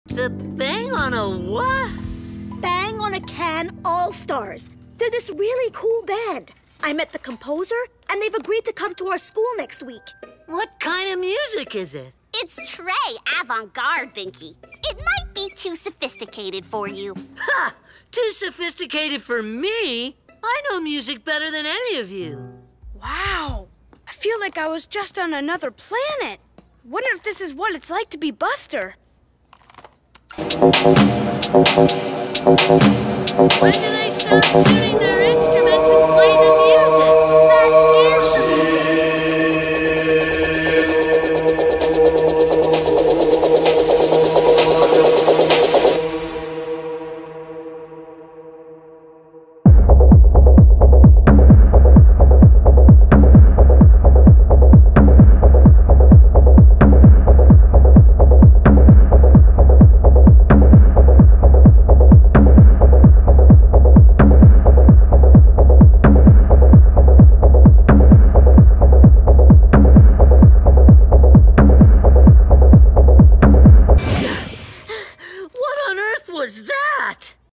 The Bang on a what? Bang on a Can All-Stars. They're this really cool band. I met the composer, and they've agreed to come to our school next week. What kind of music is it? It's Trey avant-garde, Binky. It might be too sophisticated for you. Ha! Too sophisticated for me? I know music better than any of you. Wow. I feel like I was just on another planet. Wonder if this is what it's like to be Buster. When do they start tuning their